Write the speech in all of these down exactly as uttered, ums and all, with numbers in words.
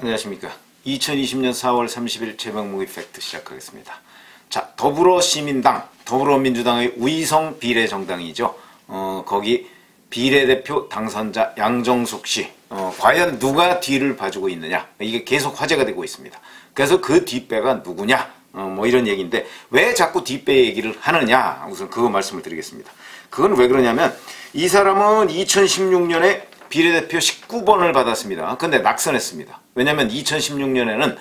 안녕하십니까. 이천이십 년 사월 삼십일 최병묵의 팩트 시작하겠습니다. 자, 더불어시민당, 더불어민주당의 위성 비례정당이죠. 어, 거기 비례대표 당선자 양정숙 씨, 어, 과연 누가 뒤를 봐주고 있느냐, 이게 계속 화제가 되고 있습니다. 그래서 그 뒷배가 누구냐, 어, 뭐 이런 얘기인데 왜 자꾸 뒷배 얘기를 하느냐, 우선 그거 말씀을 드리겠습니다. 그건 왜 그러냐면 이 사람은 이천십육 년에 비례대표 십구 번을 받았습니다. 근데 낙선했습니다. 왜냐면 이천십육 년에는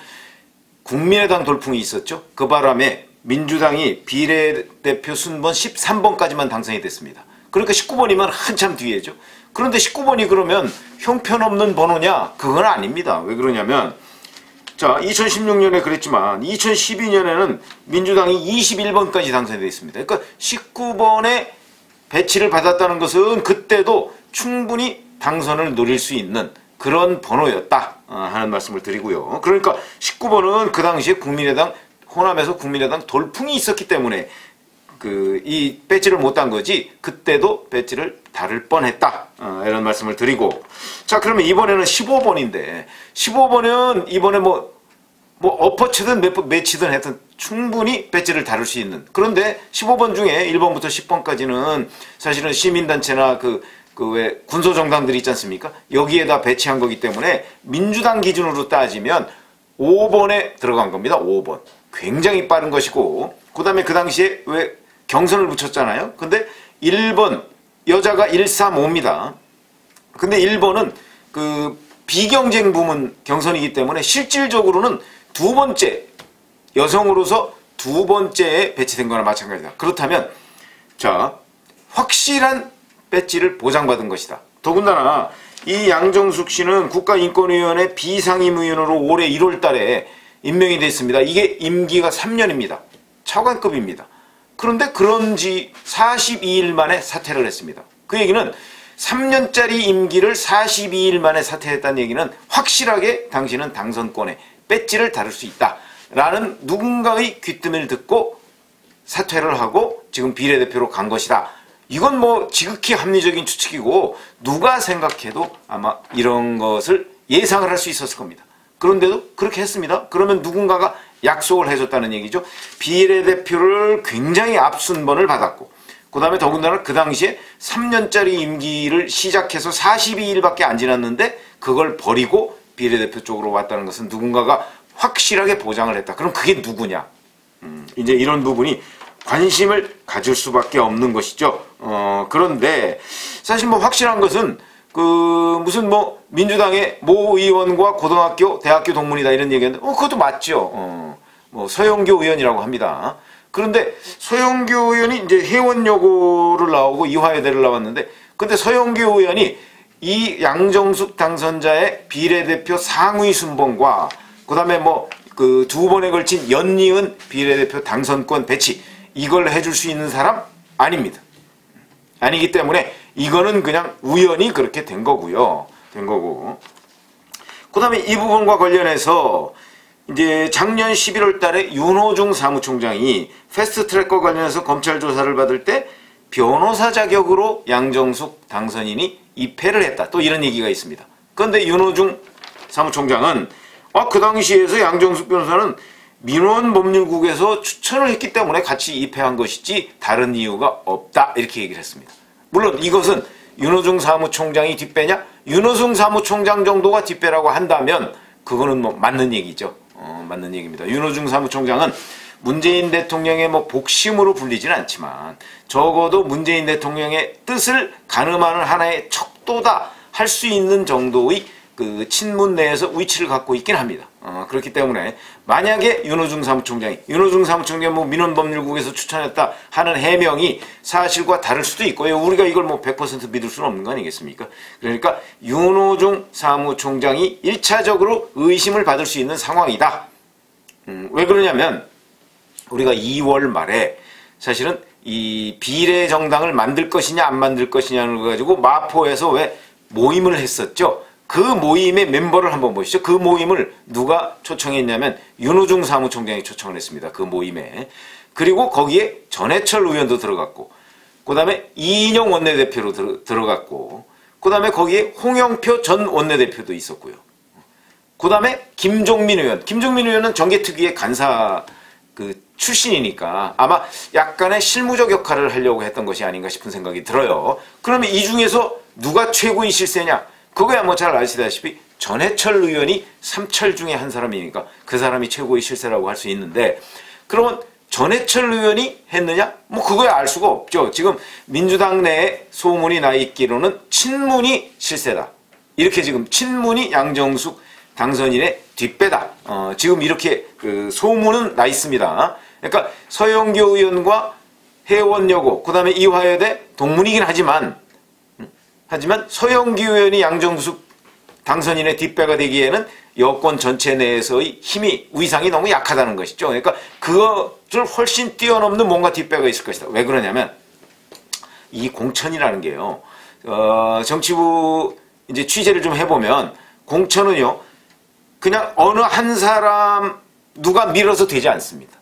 국민의당 돌풍이 있었죠. 그 바람에 민주당이 비례대표 순번 십삼 번까지만 당선이 됐습니다. 그러니까 십구 번이면 한참 뒤에죠. 그런데 십구 번이 그러면 형편없는 번호냐? 그건 아닙니다. 왜 그러냐면 자, 이천십육 년에 그랬지만 이천십이 년에는 민주당이 이십일 번까지 당선이 되어 있습니다. 그러니까 십구 번에 배치를 받았다는 것은 그때도 충분히 당선을 노릴 수 있는 그런 번호였다 하는 말씀을 드리고요. 그러니까 십구 번은 그 당시에 국민의당, 호남에서 국민의당 돌풍이 있었기 때문에 그 이 배지를 못 딴 거지 그때도 배지를 다를 뻔했다, 이런 말씀을 드리고, 자, 그러면 이번에는 십오 번인데 십오 번은 이번에 뭐 뭐 엎어치든 몇, 매치든 했든 충분히 배지를 다룰 수 있는, 그런데 십오 번 중에 일 번부터 십 번까지는 사실은 시민단체나 그 그 왜 군소정당들이 있지 않습니까? 여기에다 배치한 거기 때문에 민주당 기준으로 따지면 오 번에 들어간 겁니다. 오 번. 굉장히 빠른 것이고, 그 다음에 그 당시에 왜 경선을 붙였잖아요. 근데 일 번 여자가 일삼오입니다. 근데 일 번은 그 비경쟁 부문 경선이기 때문에 실질적으로는 두 번째, 여성으로서 두 번째에 배치된 거나 마찬가지다. 그렇다면 자, 확실한 배지를 보장받은 것이다. 더군다나 이 양정숙 씨는 국가인권위원회 비상임위원으로 올해 일월 달에 임명이 됐습니다. 이게 임기가 삼 년입니다. 차관급입니다. 그런데 그런지 사십이 일 만에 사퇴를 했습니다. 그 얘기는 삼 년짜리 임기를 사십이 일 만에 사퇴했다는 얘기는 확실하게 당신은 당선권에 배지를 다룰 수 있다 라는 누군가의 귀뜸을 듣고 사퇴를 하고 지금 비례대표로 간 것이다. 이건 뭐 지극히 합리적인 추측이고 누가 생각해도 아마 이런 것을 예상을 할 수 있었을 겁니다. 그런데도 그렇게 했습니다. 그러면 누군가가 약속을 해줬다는 얘기죠. 비례대표를 굉장히 앞순번을 받았고, 그 다음에 더군다나 그 당시에 삼 년짜리 임기를 시작해서 사십이 일밖에 안 지났는데 그걸 버리고 비례대표 쪽으로 왔다는 것은 누군가가 확실하게 보장을 했다. 그럼 그게 누구냐? 음, 이제 이런 부분이 관심을 가질 수밖에 없는 것이죠. 어, 그런데 사실 뭐 확실한 것은 그 무슨 뭐 민주당의 모 의원과 고등학교, 대학교 동문이다 이런 얘기했는데 어, 그것도 맞죠. 어, 뭐 서영교 의원이라고 합니다. 그런데 서영교 의원이 이제 회원여고를 나오고 이화여대를 나왔는데, 근데 서영교 의원이 이 양정숙 당선자의 비례대표 상위 순번과 그 다음에 뭐 그 두 번에 걸친 연이은 비례대표 당선권 배치, 이걸 해줄 수 있는 사람 아닙니다. 아니기 때문에 이거는 그냥 우연히 그렇게 된 거고요. 된 거고. 그 다음에 이 부분과 관련해서 이제 작년 십일월 달에 윤호중 사무총장이 패스트트랙과 관련해서 검찰 조사를 받을 때 변호사 자격으로 양정숙 당선인이 입회를 했다, 또 이런 얘기가 있습니다. 그런데 윤호중 사무총장은 아, 그 당시에서 양정숙 변호사는 민원법률국에서 추천을 했기 때문에 같이 입회한 것이지 다른 이유가 없다, 이렇게 얘기를 했습니다. 물론 이것은 윤호중 사무총장이 뒷배냐? 윤호중 사무총장 정도가 뒷배라고 한다면 그거는 뭐 맞는 얘기죠. 어, 맞는 얘기입니다. 윤호중 사무총장은 문재인 대통령의 뭐 복심으로 불리진 않지만 적어도 문재인 대통령의 뜻을 가늠하는 하나의 척도다 할 수 있는 정도의 그 친문 내에서 위치를 갖고 있긴 합니다. 어, 그렇기 때문에 만약에 윤호중 사무총장이 윤호중 사무총장이 뭐 민원법률국에서 추천했다 하는 해명이 사실과 다를 수도 있고요. 우리가 이걸 뭐 백 퍼센트 믿을 수는 없는 거 아니겠습니까? 그러니까 윤호중 사무총장이 일 차적으로 의심을 받을 수 있는 상황이다. 음, 왜 그러냐면 우리가 이월 말에 사실은 이 비례정당을 만들 것이냐 안 만들 것이냐를 가지고 마포에서 왜 모임을 했었죠. 그 모임의 멤버를 한번 보시죠. 그 모임을 누가 초청했냐면 윤호중 사무총장이 초청을 했습니다. 그 모임에. 그리고 거기에 전해철 의원도 들어갔고, 그 다음에 이인영 원내대표로 들어, 들어갔고, 그 다음에 거기에 홍영표 전 원내대표도 있었고요. 그 다음에 김종민 의원. 김종민 의원은 정계특위의 간사 그 출신이니까 아마 약간의 실무적 역할을 하려고 했던 것이 아닌가 싶은 생각이 들어요. 그러면 이 중에서 누가 최고의 실세냐? 그거야 뭐 잘 아시다시피 전해철 의원이 삼철 중에 한 사람이니까 그 사람이 최고의 실세라고 할 수 있는데, 그러면 전해철 의원이 했느냐? 뭐 그거야 알 수가 없죠. 지금 민주당 내에 소문이 나 있기로는 친문이 실세다. 이렇게 지금 친문이 양정숙 당선인의 뒷배다. 어, 지금 이렇게 그 소문은 나 있습니다. 그러니까 서영교 의원과 해원여고, 그 다음에 이화여대 동문이긴 하지만, 하지만 서영교 의원이 양정숙 당선인의 뒷배가 되기에는 여권 전체 내에서의 힘이, 위상이 너무 약하다는 것이죠. 그러니까 그것을 훨씬 뛰어넘는 뭔가 뒷배가 있을 것이다. 왜 그러냐면 이 공천이라는 게요, 어, 정치부 이제 취재를 좀 해보면 공천은요, 그냥 어느 한 사람 누가 밀어서 되지 않습니다.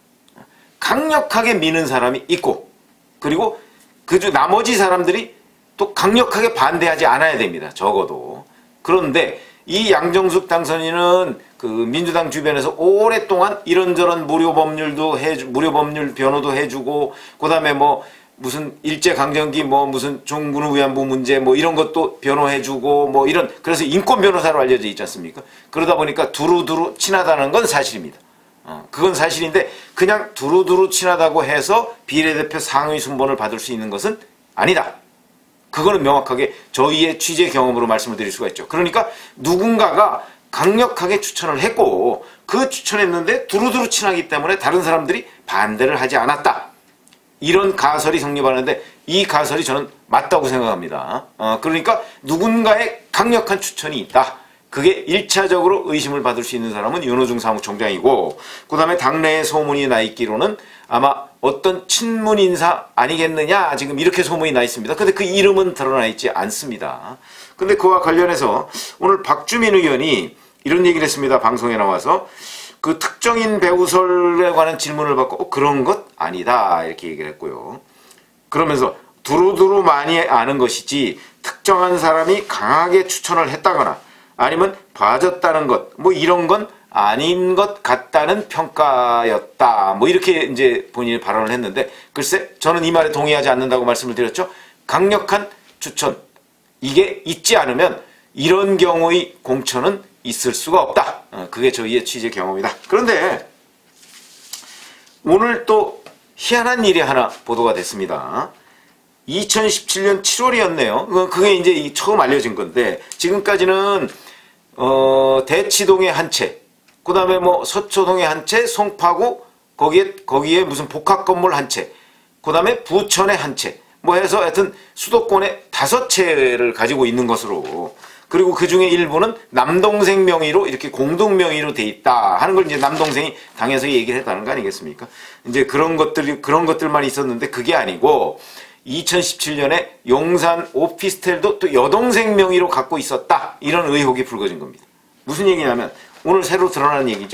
강력하게 미는 사람이 있고, 그리고 그중 나머지 사람들이 또 강력하게 반대하지 않아야 됩니다. 적어도. 그런데 이 양정숙 당선인은 그 민주당 주변에서 오랫동안 이런저런 무료 법률도 해 무료 법률 변호도 해주고, 그다음에 뭐 무슨 일제강점기 뭐 무슨 종군 위안부 문제 뭐 이런 것도 변호해주고 뭐 이런, 그래서 인권 변호사로 알려져 있지 않습니까? 그러다 보니까 두루두루 친하다는 건 사실입니다. 어, 그건 사실인데 그냥 두루두루 친하다고 해서 비례대표 상위 순번을 받을 수 있는 것은 아니다. 그거는 명확하게 저희의 취재 경험으로 말씀을 드릴 수가 있죠. 그러니까 누군가가 강력하게 추천을 했고 그 추천했는데 두루두루 친하기 때문에 다른 사람들이 반대를 하지 않았다. 이런 가설이 성립하는데 이 가설이 저는 맞다고 생각합니다. 어, 그러니까 누군가의 강력한 추천이 있다. 그게 일차적으로 의심을 받을 수 있는 사람은 윤호중 사무총장이고, 그 다음에 당내에 소문이 나 있기로는 아마 어떤 친문 인사 아니겠느냐, 지금 이렇게 소문이 나 있습니다. 근데 그 이름은 드러나 있지 않습니다. 근데 그와 관련해서 오늘 박주민 의원이 이런 얘기를 했습니다. 방송에 나와서 그 특정인 배우설에 관한 질문을 받고 어, 그런 것 아니다 이렇게 얘기를 했고요. 그러면서 두루두루 많이 아는 것이지 특정한 사람이 강하게 추천을 했다거나 아니면 봐줬다는 것, 뭐 이런 건 아닌 것 같다는 평가였다. 뭐 이렇게 이제 본인이 발언을 했는데, 글쎄 저는 이 말에 동의하지 않는다고 말씀을 드렸죠. 강력한 추천, 이게 있지 않으면 이런 경우의 공천은 있을 수가 없다. 어, 그게 저희의 취재 경험이다. 그런데 오늘 또 희한한 일이 하나 보도가 됐습니다. 이천십칠 년 칠월이었네요. 그게 이제 처음 알려진 건데, 지금까지는 어, 대치동의 한 채, 그 다음에 뭐 서초동의 한 채, 송파구 거기에 거기에 무슨 복합 건물 한 채, 그 다음에 부천의 한 채, 뭐 해서 하여튼 수도권에 다섯 채를 가지고 있는 것으로, 그리고 그 중에 일부는 남동생 명의로 이렇게 공동 명의로 돼 있다 하는 걸 이제 남동생이 당에서 얘기를 했다는 거 아니겠습니까? 이제 그런 것들이 그런 것들만 있었는데 그게 아니고 이천십칠 년에 용산 오피스텔도 또 여동생 명의로 갖고 있었다, 이런 의혹이 불거진 겁니다. 무슨 얘기냐면 오늘 새로 드러난 얘기죠.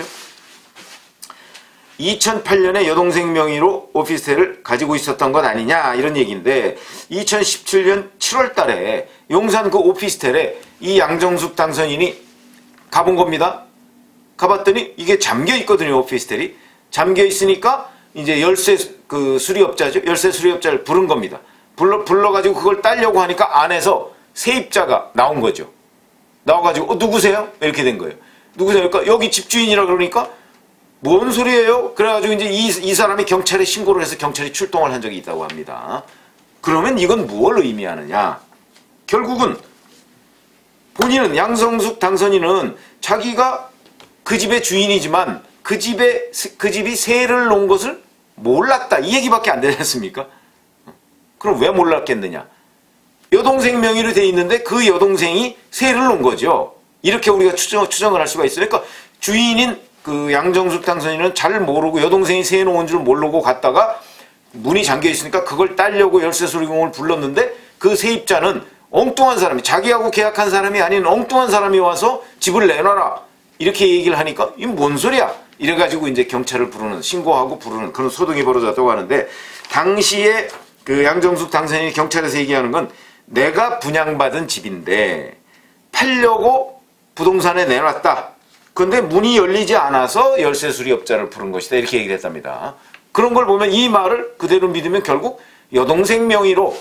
이천팔 년에 여동생 명의로 오피스텔을 가지고 있었던 것 아니냐, 이런 얘기인데 이천십칠 년 칠월 달에 용산 그 오피스텔에 이 양정숙 당선인이 가본 겁니다. 가봤더니 이게 잠겨 있거든요. 오피스텔이 잠겨 있으니까 이제 열쇠 그 수리업자죠. 열쇠 수리업자를 부른 겁니다. 불러 불러가지고 그걸 따려고 하니까 안에서 세입자가 나온 거죠. 나와가지고 어, 누구세요? 이렇게 된 거예요. 누구세요? 그러니까 여기 집주인이라 그러니까 뭔 소리예요? 그래가지고 이제 이, 이 사람이 경찰에 신고를 해서 경찰이 출동을 한 적이 있다고 합니다. 그러면 이건 무엇을 의미하느냐? 결국은 본인은 양정숙 당선인은 자기가 그 집의 주인이지만 그 집에 그 집이 세를 놓은 것을 몰랐다, 이 얘기밖에 안 되지 않습니까? 그럼 왜 몰랐겠느냐? 여동생 명의로 돼 있는데 그 여동생이 세를 놓은 거죠. 이렇게 우리가 추정, 추정을 할 수가 있어요. 그러니까 주인인 그 양정숙 당선인은 잘 모르고 여동생이 세 놓은 줄 모르고 갔다가 문이 잠겨 있으니까 그걸 따려고 열쇠 수리공을 불렀는데 그 세입자는 엉뚱한 사람이, 자기하고 계약한 사람이 아닌 엉뚱한 사람이 와서 집을 내놔라 이렇게 얘기를 하니까 이게 뭔 소리야? 이래가지고 이제 경찰을 부르는, 신고하고 부르는 그런 소동이 벌어졌다고 하는데, 당시에 그 양정숙 당선인이 경찰에서 얘기하는 건 내가 분양받은 집인데 팔려고 부동산에 내놨다. 근데 문이 열리지 않아서 열쇠 수리업자를 부른 것이다. 이렇게 얘기를 했답니다. 그런 걸 보면 이 말을 그대로 믿으면 결국 여동생 명의로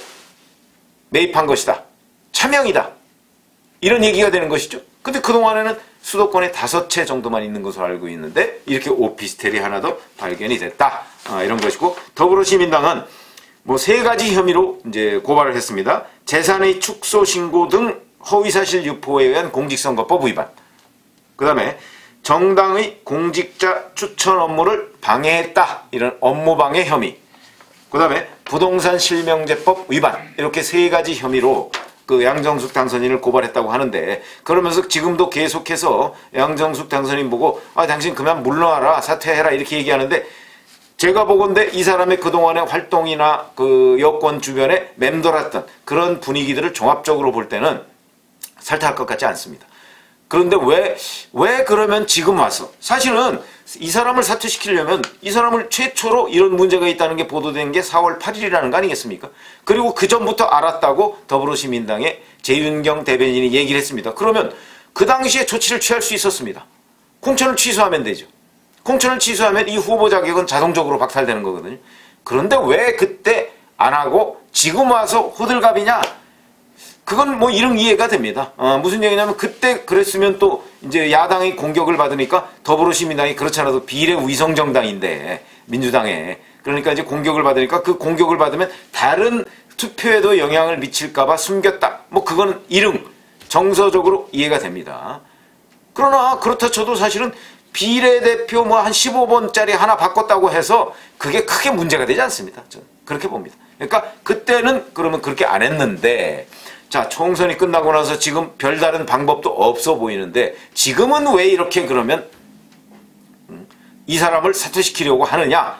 매입한 것이다. 차명이다. 이런 얘기가 되는 것이죠. 근데 그동안에는 수도권에 다섯 채 정도만 있는 것으로 알고 있는데 이렇게 오피스텔이 하나 더 발견이 됐다. 아, 이런 것이고, 더불어시민당은 뭐 세 가지 혐의로 이제 고발을 했습니다. 재산의 축소 신고 등 허위사실 유포에 의한 공직선거법 위반. 그 다음에 정당의 공직자 추천 업무를 방해했다. 이런 업무방해 혐의. 그 다음에 부동산 실명제법 위반. 이렇게 세 가지 혐의로 그 양정숙 당선인을 고발했다고 하는데, 그러면서 지금도 계속해서 양정숙 당선인 보고 아 당신 그만 물러나라, 사퇴해라 이렇게 얘기하는데, 제가 보건대 이 사람의 그동안의 활동이나 그 여권 주변에 맴돌았던 그런 분위기들을 종합적으로 볼 때는 살타할 것 같지 않습니다. 그런데 왜, 왜 그러면 지금 와서, 사실은 이 사람을 사퇴시키려면 이 사람을 최초로 이런 문제가 있다는 게 보도된 게 사월 팔일이라는 거 아니겠습니까? 그리고 그 전부터 알았다고 더불어시민당의 재윤경 대변인이 얘기를 했습니다. 그러면 그 당시에 조치를 취할 수 있었습니다. 공천을 취소하면 되죠. 공천을 취소하면 이 후보 자격은 자동적으로 박탈되는 거거든요. 그런데 왜 그때 안 하고 지금 와서 호들갑이냐? 그건 뭐 이런 이해가 됩니다. 어, 무슨 얘기냐면 그때 그랬으면 또 이제 야당의 공격을 받으니까 더불어시민당이 그렇지 않아도 비례 위성정당인데 민주당에, 그러니까 이제 공격을 받으니까 그 공격을 받으면 다른 투표에도 영향을 미칠까봐 숨겼다. 뭐 그거는 이릉 정서적으로 이해가 됩니다. 그러나 그렇다 쳐도 사실은 비례대표 뭐 한 십오 번짜리 하나 바꿨다고 해서 그게 크게 문제가 되지 않습니다. 저는 그렇게 봅니다. 그러니까 그때는 그러면 그렇게 안 했는데, 자, 총선이 끝나고 나서 지금 별다른 방법도 없어 보이는데 지금은 왜 이렇게 그러면 이 사람을 사퇴시키려고 하느냐?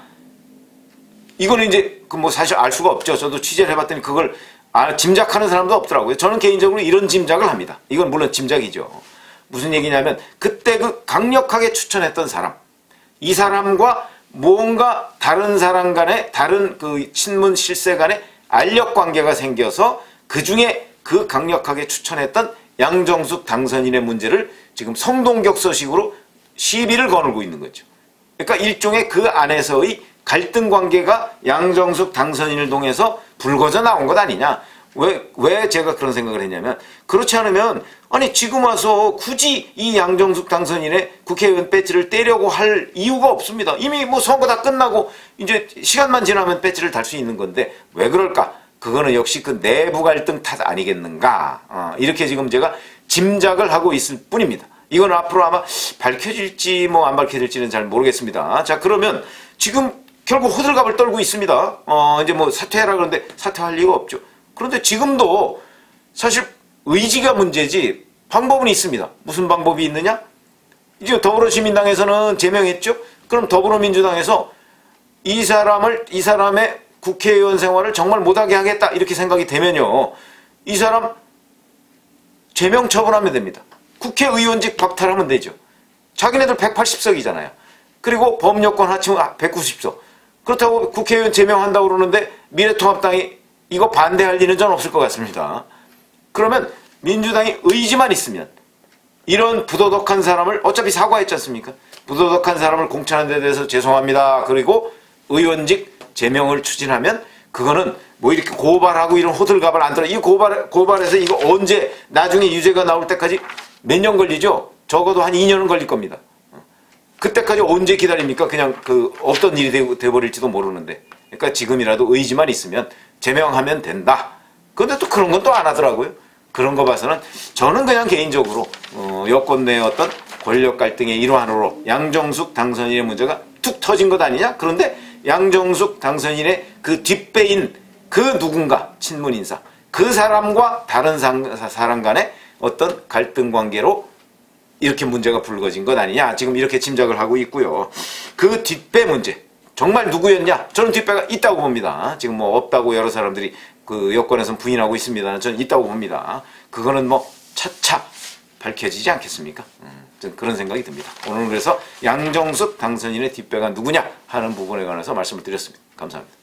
이거는 이제 그 뭐 사실 알 수가 없죠. 저도 취재를 해봤더니 그걸 아, 짐작하는 사람도 없더라고요. 저는 개인적으로 이런 짐작을 합니다. 이건 물론 짐작이죠. 무슨 얘기냐면 그때 그 강력하게 추천했던 사람, 이 사람과 뭔가 다른 사람 간에, 다른 그 친문 실세 간에 알력 관계가 생겨서 그 중에 그 강력하게 추천했던 양정숙 당선인의 문제를 지금 성동격서식으로 시비를 거느고 있는 거죠. 그러니까 일종의 그 안에서의 갈등 관계가 양정숙 당선인을 통해서 불거져 나온 것 아니냐. 왜, 왜 제가 그런 생각을 했냐면, 그렇지 않으면 아니 지금 와서 굳이 이 양정숙 당선인의 국회의원 배지를 떼려고 할 이유가 없습니다. 이미 뭐 선거 다 끝나고 이제 시간만 지나면 배지를 달 수 있는 건데 왜 그럴까? 그거는 역시 그 내부 갈등 탓 아니겠는가. 어, 이렇게 지금 제가 짐작을 하고 있을 뿐입니다. 이건 앞으로 아마 밝혀질지 뭐 안 밝혀질지는 잘 모르겠습니다. 자, 그러면 지금 결국 호들갑을 떨고 있습니다. 어, 이제 뭐 사퇴해라 그러는데 사퇴할 이유가 없죠. 그런데 지금도 사실 의지가 문제지 방법은 있습니다. 무슨 방법이 있느냐? 이제 더불어시민당에서는 제명했죠. 그럼 더불어민주당에서 이 사람을, 이 사람의 국회의원 생활을 정말 못하게 하겠다 이렇게 생각이 되면요, 이 사람 제명 처분하면 됩니다. 국회의원직 박탈하면 되죠. 자기네들 백팔십 석이잖아요. 그리고 범여권 하치면 백구십 석. 그렇다고 국회의원 제명한다고 그러는데 미래통합당이 이거 반대할 리는 전 없을 것 같습니다. 그러면 민주당이 의지만 있으면 이런 부도덕한 사람을, 어차피 사과했지 않습니까? 부도덕한 사람을 공천한 데 대해서 죄송합니다. 그리고 의원직 제명을 추진하면 그거는 뭐 이렇게 고발하고 이런 호들갑을 안 들어. 이 고발, 고발해서 이거 언제 나중에 유죄가 나올 때까지 몇 년 걸리죠? 적어도 한 이 년은 걸릴 겁니다. 그때까지 언제 기다립니까? 그냥 그 없던 일이 돼, 돼버릴지도 모르는데. 그러니까 지금이라도 의지만 있으면 제명하면 된다. 근데 또 그런 건 또 안 하더라고요. 그런 거 봐서는 저는 그냥 개인적으로 어, 여권 내의 어떤 권력 갈등의 일환으로 양정숙 당선인의 문제가 툭 터진 것 아니냐? 그런데 양정숙 당선인의 그 뒷배인 그 누군가 친문 인사, 그 사람과 다른 사람 간의 어떤 갈등 관계로 이렇게 문제가 불거진 것 아니냐, 지금 이렇게 짐작을 하고 있고요. 그 뒷배 문제 정말 누구였냐? 저는 뒷배가 있다고 봅니다. 지금 뭐 없다고 여러 사람들이 그 여권에서는 부인하고 있습니다. 저는 있다고 봅니다. 그거는 뭐 차차 밝혀지지 않겠습니까? 음, 저는 그런 생각이 듭니다. 오늘 그래서 양정숙 당선인의 뒷배가 누구냐 하는 부분에 관해서 말씀을 드렸습니다. 감사합니다.